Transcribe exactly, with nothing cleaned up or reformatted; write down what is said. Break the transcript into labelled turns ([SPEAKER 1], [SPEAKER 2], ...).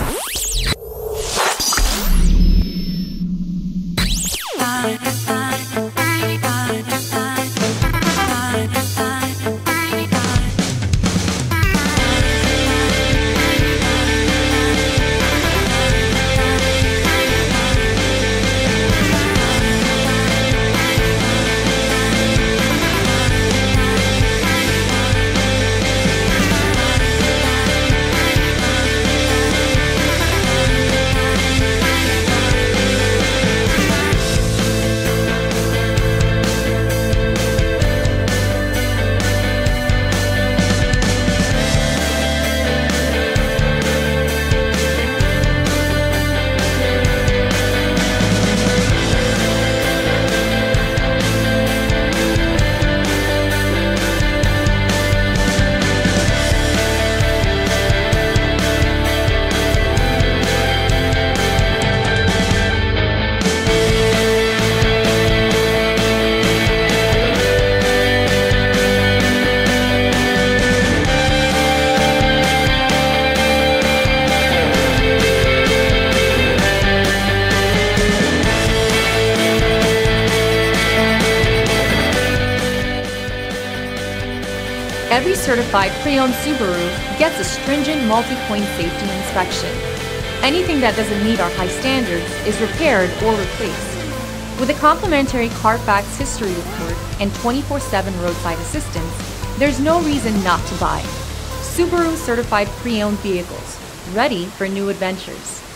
[SPEAKER 1] Every certified pre-owned Subaru gets a stringent multi-point safety inspection. Anything that doesn't meet our high standards is repaired or replaced. With a complimentary Carfax history report and twenty-four seven roadside assistance, there's no reason not to buy. Subaru certified pre-owned vehicles, ready for new adventures.